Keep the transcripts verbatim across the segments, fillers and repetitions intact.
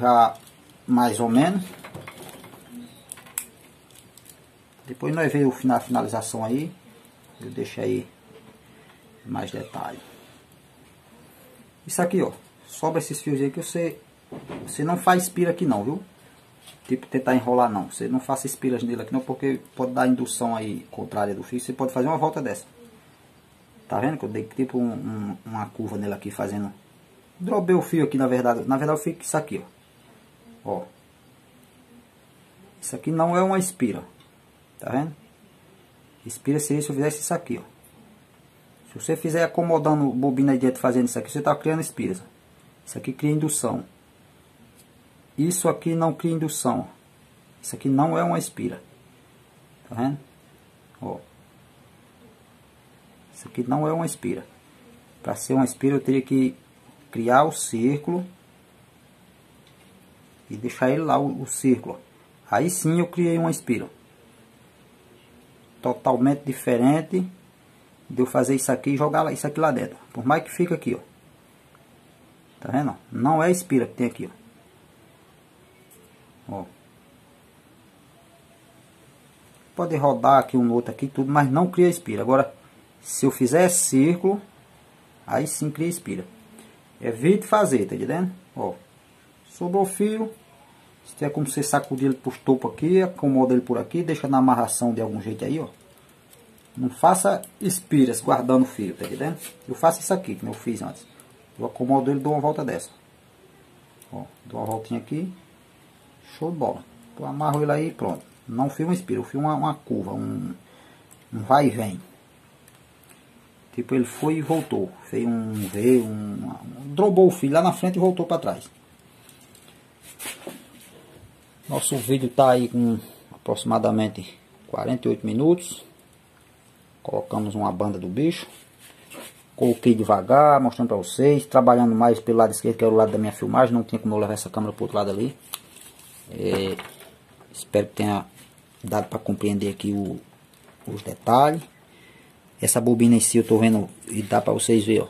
já mais ou menos. Depois nós vemos a finalização aí. Eu deixo aí mais detalhe. Isso aqui, ó. Sobra esses fios aí que você, você não faz espira aqui não, viu? Tipo, tentar enrolar não. Você não faça espiras nele aqui não, porque pode dar indução aí contrária do fio. Você pode fazer uma volta dessa. Tá vendo que eu dei tipo um, um, uma curva nele aqui fazendo... Drobei o fio aqui, na verdade. Na verdade, eu fico isso aqui, ó. Ó. Isso aqui não é uma espira. Tá vendo? Espira seria se eu fizesse isso aqui, ó. Se você fizer acomodando bobina aí dentro, fazendo isso aqui, você tá criando espiras. Isso aqui cria indução. Isso aqui não cria indução. Isso aqui não é uma espira. Tá vendo? Ó. Isso aqui não é uma espira. Para ser uma espira eu teria que criar o círculo. E deixar ele lá, o, o círculo. Aí sim eu criei uma espira. Totalmente diferente de eu fazer isso aqui e jogar isso aqui lá dentro. Por mais que fica aqui, ó. Tá vendo? Não é espira que tem aqui, ó. Ó. Pode rodar aqui um no outro aqui tudo, mas não cria espira. Agora, se eu fizer círculo, aí sim cria espira. Evite fazer, tá entendendo? Ó. Sobrou o fio. Se tiver como você sacudir ele por topo aqui, acomoda ele por aqui, deixa na amarração de algum jeito aí, ó. Não faça espiras guardando o fio, tá entendendo? Eu faço isso aqui, que eu fiz antes. Eu acomodo ele e dou uma volta dessa. Ó, dou uma voltinha aqui. Show de bola. Eu amarro ele aí e pronto. Não fio uma espira, eu fio uma, uma curva, um, um vai e vem. Tipo, ele foi e voltou. Fez um V, um, um... Drobou o fio lá na frente e voltou para trás. Nosso vídeo tá aí com aproximadamente quarenta e oito minutos. Colocamos uma banda do bicho. Coloquei devagar, mostrando para vocês. Trabalhando mais pelo lado esquerdo, que é o lado da minha filmagem. Não tinha como eu levar essa câmera para outro lado ali. É, espero que tenha dado para compreender aqui o, os detalhes. Essa bobina em si eu tô vendo e dá para vocês verem, ó.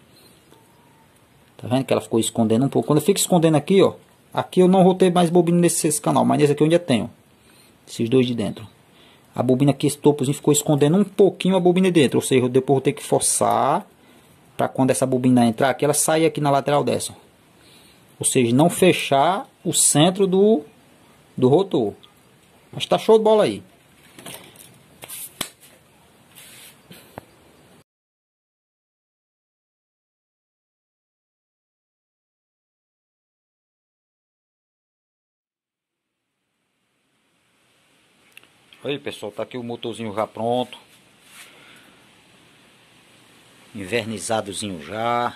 Tá vendo que ela ficou escondendo um pouco. Quando eu fico escondendo aqui, ó. Aqui eu não rotei mais bobina nesse, nesse canal, mas nesse aqui eu ainda tenho. Esses dois de dentro. A bobina aqui, esse topozinho ficou escondendo um pouquinho a bobina dentro. Ou seja, depois eu vou ter que forçar. Para quando essa bobina entrar aqui, ela sair aqui na lateral dessa. Ou seja, não fechar o centro do, do rotor. Mas tá show de bola aí. Aí pessoal, tá aqui o motorzinho já pronto. Invernizadozinho já.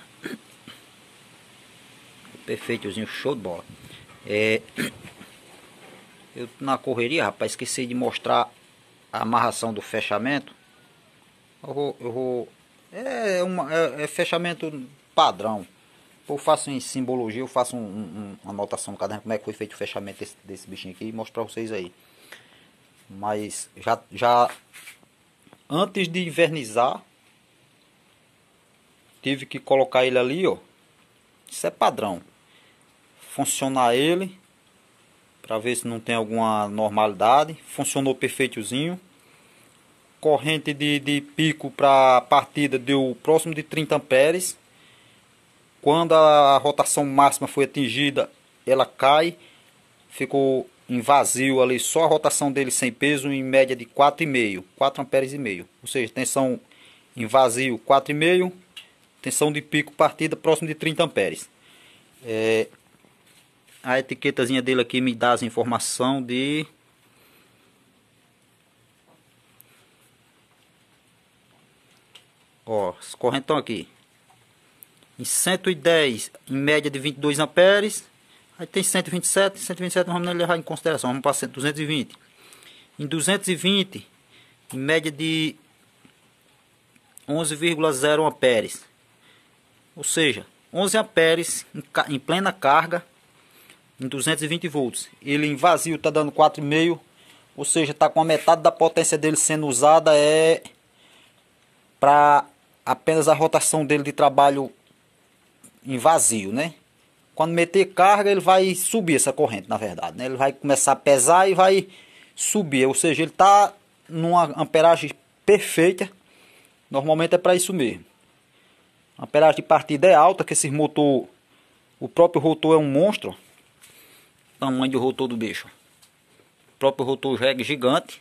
Perfeitozinho, show de bola. É, eu na correria, rapaz, esqueci de mostrar a amarração do fechamento. Eu vou, eu vou é, uma, é, é fechamento padrão. Eu faço em simbologia, eu faço um, um, uma anotação no caderno como é que foi feito o fechamento desse, desse bichinho aqui e mostro pra vocês aí. Mas já, já antes de invernizar, tive que colocar ele ali, ó. Isso é padrão. Funcionar ele para ver se não tem alguma normalidade. Funcionou perfeitozinho. Corrente de, de pico para partida deu próximo de trinta amperes. Quando a rotação máxima foi atingida, ela cai. Ficou em vazio ali, só a rotação dele sem peso, em média de quatro e meio, quatro amperes e meio. Ou seja, tensão em vazio quatro e meio, tensão de pico partida próximo de trinta amperes. É, a etiquetazinha dele aqui me dá as informações de ó, as correntes estão aqui em cento e dez, em média de vinte e dois amperes. Aí tem cento e vinte e sete, cento e vinte e sete não vamos levar em consideração, vamos para duzentos e vinte. Em duzentos e vinte, em média de onze vírgula zero amperes. Ou seja, onze amperes em, em plena carga, em duzentos e vinte volts. Ele em vazio está dando quatro e meio, ou seja, está com a metade da potência dele sendo usada é para apenas a rotação dele de trabalho em vazio, né? quando meter carga, ele vai subir essa corrente, na verdade, né? Ele vai começar a pesar e vai subir, ou seja, ele está numa amperagem perfeita. Normalmente é para isso mesmo. A amperagem de partida é alta, que esse motor, o próprio rotor é um monstro. O tamanho do rotor do bicho. O próprio rotor já é gigante.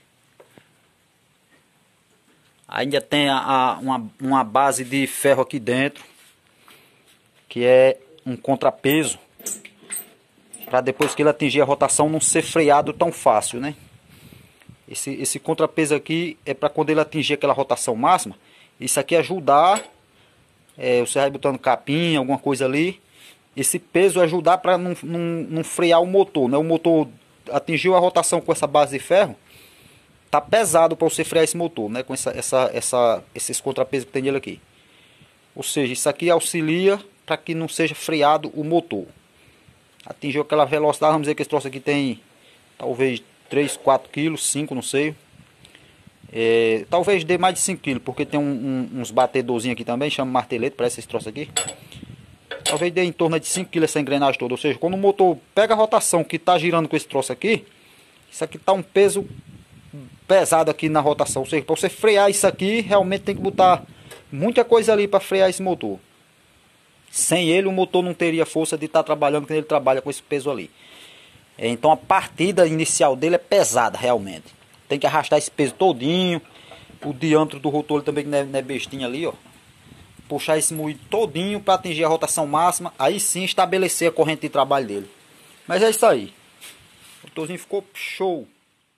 Ainda tem a, a, uma, uma base de ferro aqui dentro, que é um contrapeso, para depois que ele atingir a rotação não ser freado tão fácil, né? Esse, esse contrapeso aqui é para quando ele atingir aquela rotação máxima, isso aqui ajudar, é, você vai botando capim, alguma coisa ali, esse peso ajudar para não, não, não frear o motor, né? O motor atingiu a rotação com essa base de ferro, tá pesado para você frear esse motor, né? Com essa, essa, essa, esses contrapesos que tem nele aqui. Ou seja, isso aqui auxilia para que não seja freado o motor. Atingiu aquela velocidade, vamos dizer que esse troço aqui tem talvez três, quatro quilos, cinco, não sei. É, talvez dê mais de cinco quilos, porque tem um, um, uns batedorzinhos aqui também, chama martelete, parece esse troço aqui. Talvez dê em torno de cinco quilos essa engrenagem toda. Ou seja, quando o motor pega a rotação que está girando com esse troço aqui, isso aqui está um peso pesado aqui na rotação. Ou seja, para você frear isso aqui, realmente tem que botar muita coisa ali para frear esse motor. Sem ele, o motor não teria força de estar trabalhando quando ele trabalha com esse peso ali. Então a partida inicial dele é pesada, realmente. Tem que arrastar esse peso todinho. O diâmetro do rotor também não é, não é bestinha ali, ó. Puxar esse moído todinho para atingir a rotação máxima. Aí sim estabelecer a corrente de trabalho dele. Mas é isso aí. O motorzinho ficou show.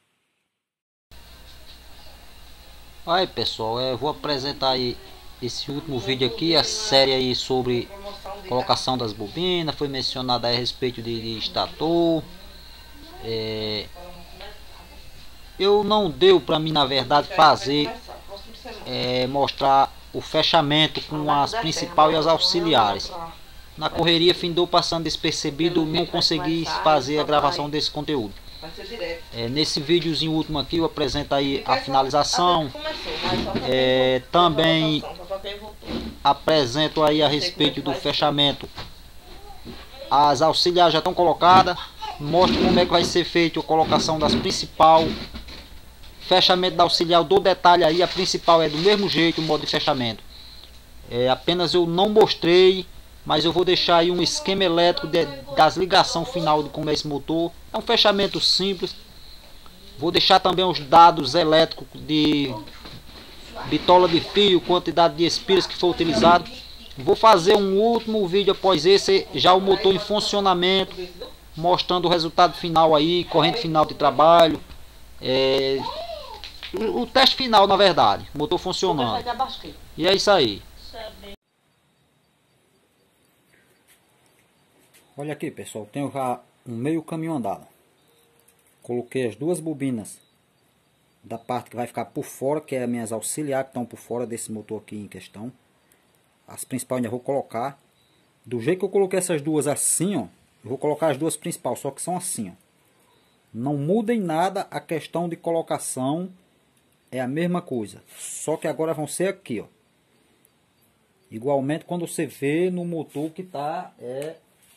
Aí pessoal, eu vou apresentar aí esse último vídeo aqui, a série aí sobre colocação das bobinas. Foi mencionado aí a respeito de, de estator. É, eu não deu para mim, na verdade, fazer é, mostrar o fechamento com as principais e as auxiliares. Na correria findou passando despercebido, não consegui fazer a gravação desse conteúdo. É, nesse videozinho último aqui eu apresento aí a finalização, é, também apresento aí a respeito do fechamento. As auxiliares já estão colocadas, mostro como é que vai ser feito a colocação das principais. Fechamento da auxiliar, do detalhe aí, a principal é do mesmo jeito, o modo de fechamento. É, apenas eu não mostrei, mas eu vou deixar aí um esquema elétrico de, das ligação final de como é esse motor. É um fechamento simples. Vou deixar também os dados elétricos de bitola de fio, quantidade de espiras que foi utilizado. Vou fazer um último vídeo após esse, já o motor em funcionamento, mostrando o resultado final aí, corrente final de trabalho. É, o, o teste final, na verdade, o motor funcionando. E é isso aí. Olha aqui pessoal, tenho já um meio caminho andado. Coloquei as duas bobinas da parte que vai ficar por fora, que é as minhas auxiliares que estão por fora desse motor aqui em questão. As principais ainda vou colocar. Do jeito que eu coloquei essas duas assim, ó, eu vou colocar as duas principais, só que são assim, ó. Não muda em nada a questão de colocação, é a mesma coisa. Só que agora vão ser aqui, ó. Igualmente quando você vê no motor que tá, é...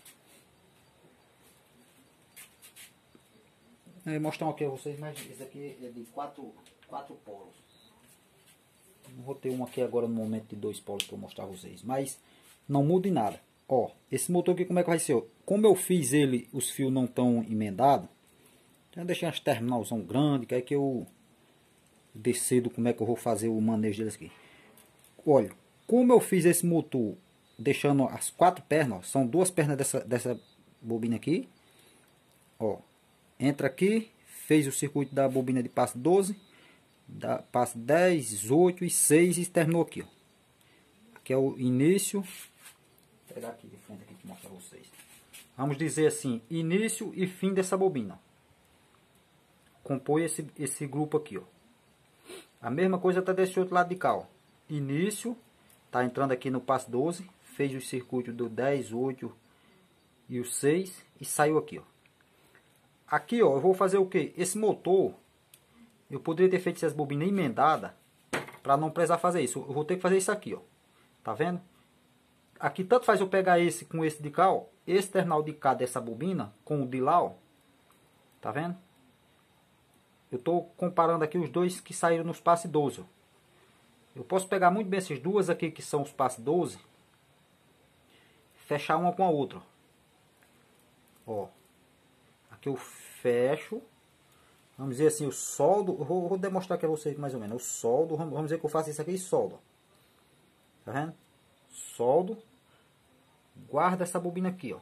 Eu vou mostrar aqui a vocês, mas esse aqui é de quatro, quatro polos. Não vou ter um aqui agora no momento de dois polos para mostrar a vocês. Mas não muda em nada. Ó, esse motor aqui como é que vai ser? Como eu fiz ele, os fios não estão emendados. Então eu deixei as terminalzão grande, que é que eu decido como é que eu vou fazer o manejo deles aqui. Olha, como eu fiz esse motor, deixando as quatro pernas, ó, são duas pernas dessa, dessa bobina aqui. Ó, entra aqui, fez o circuito da bobina de passo doze, da passo dez, oito e seis e terminou aqui, ó. Aqui é o início. Vou pegar aqui de frente aqui para mostrar a vocês. Vamos dizer assim, início e fim dessa bobina. Compõe esse, esse grupo aqui, ó. A mesma coisa tá desse outro lado de cá, ó. Início, tá entrando aqui no passo doze, fez o circuito do dez, oito e o seis e saiu aqui, ó. Aqui, ó, eu vou fazer o que? Esse motor, eu poderia ter feito essas bobinas emendadas para não precisar fazer isso. Eu vou ter que fazer isso aqui, ó. Tá vendo? aqui tanto faz eu pegar esse com esse de cá, ó, esse terminal de cá dessa bobina com o de lá, ó. Tá vendo? Eu estou comparando aqui os dois que saíram nos passe doze, ó. Eu posso pegar muito bem essas duas aqui que são os passe doze, fechar uma com a outra, ó. Aqui eu fecho, vamos dizer assim, eu soldo, eu vou, vou demonstrar aqui a vocês mais ou menos, eu soldo, vamos, vamos dizer que eu faço isso aqui e soldo, tá vendo? Soldo, guardo essa bobina aqui, ó,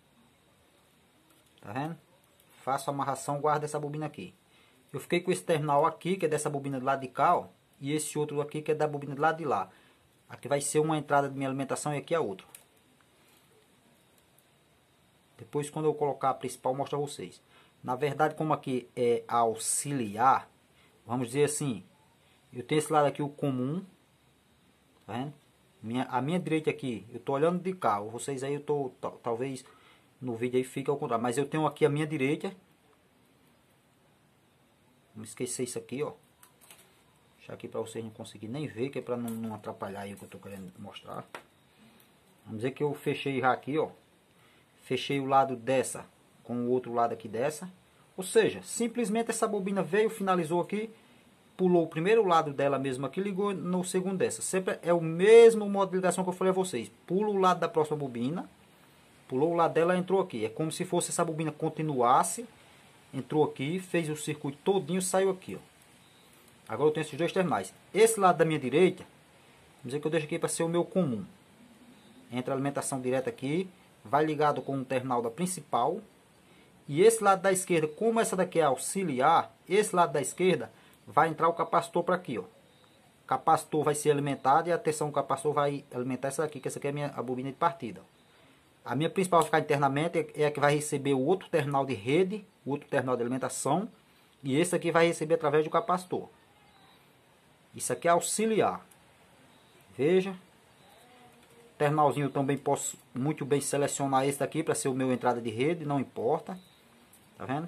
tá vendo? Faço a amarração, guardo essa bobina aqui. Eu fiquei com esse terminal aqui, que é dessa bobina do lado de cá, ó, e esse outro aqui, que é da bobina do lado de lá. Aqui vai ser uma entrada de minha alimentação e aqui a outra. Depois, quando eu colocar a principal, eu mostro a vocês. Na verdade, como aqui é auxiliar, vamos dizer assim, eu tenho esse lado aqui, o comum, tá vendo? Minha, a minha direita aqui, eu tô olhando de cá, vocês aí, eu tô, talvez no vídeo aí fique ao contrário, mas eu tenho aqui a minha direita. Não esquecer isso aqui, ó. Deixar aqui para vocês não conseguirem nem ver, que é para não, não atrapalhar aí o que eu tô querendo mostrar. Vamos dizer que eu fechei já aqui, ó. Fechei o lado dessa com o outro lado aqui dessa. Ou seja, simplesmente essa bobina veio, finalizou aqui, pulou o primeiro lado dela mesmo aqui, ligou no segundo dessa. Sempre é o mesmo modo de ligação que eu falei a vocês. Pula o lado da próxima bobina, pulou o lado dela, entrou aqui. É como se fosse essa bobina continuasse, entrou aqui, fez o circuito todinho, saiu aqui, ó. Agora eu tenho esses dois terminais. Esse lado da minha direita, vamos dizer que eu deixo aqui para ser o meu comum. Entra a alimentação direta aqui, vai ligado com o terminal da principal. E esse lado da esquerda, como essa daqui é auxiliar, esse lado da esquerda vai entrar o capacitor para aqui, ó. O capacitor vai ser alimentado e a tensão do capacitor vai alimentar essa daqui, que essa aqui é a minha a bobina de partida. A minha principal vai ficar internamente, é a que vai receber o outro terminal de rede, o outro terminal de alimentação. E esse aqui vai receber através do capacitor. Isso aqui é auxiliar. Veja. Terminalzinho eu também posso muito bem selecionar esse daqui para ser o meu entrada de rede, não importa. Tá vendo?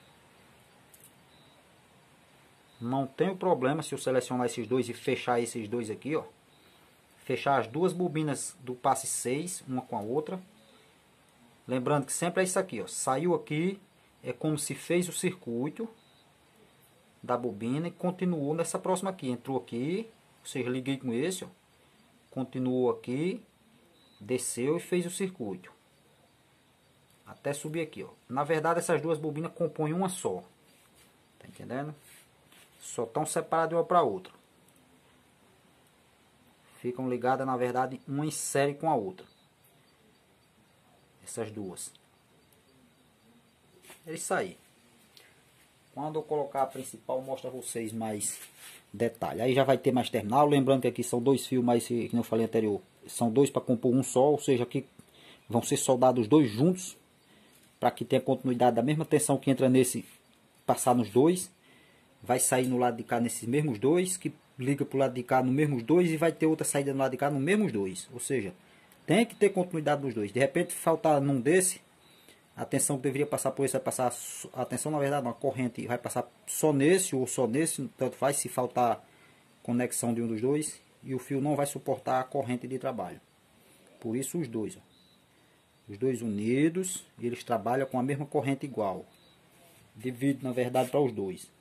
Não tem problema se eu selecionar esses dois e fechar esses dois aqui, ó. Fechar as duas bobinas do passe seis, uma com a outra. Lembrando que sempre é isso aqui, ó. Saiu aqui, é como se fez o circuito da bobina e continuou nessa próxima aqui. Entrou aqui, ou seja, liguei com esse, ó. Continuou aqui, desceu e fez o circuito. Até subir aqui, ó. Na verdade, essas duas bobinas compõem uma só. Tá entendendo? Só estão separadas uma para outra. Ficam ligadas, na verdade, uma em série com a outra. Essas duas. É isso aí. Quando eu colocar a principal, eu mostro a vocês mais detalhe. Aí já vai ter mais terminal. Lembrando que aqui são dois fios, mas que eu falei anterior, são dois para compor um só. Ou seja, aqui vão ser soldados dois juntos, para que tenha continuidade da mesma tensão que entra nesse, passar nos dois. Vai sair no lado de cá nesses mesmos dois, que liga para o lado de cá no mesmos dois, e vai ter outra saída no lado de cá no mesmos dois. Ou seja, tem que ter continuidade nos dois. De repente faltar num desse, a tensão que deveria passar por esse vai passar, a tensão na verdade uma corrente vai passar só nesse ou só nesse, tanto faz se faltar conexão de um dos dois, e o fio não vai suportar a corrente de trabalho. Por isso os dois, ó. Os dois unidos, eles trabalham com a mesma corrente igual. Divide na verdade para os dois.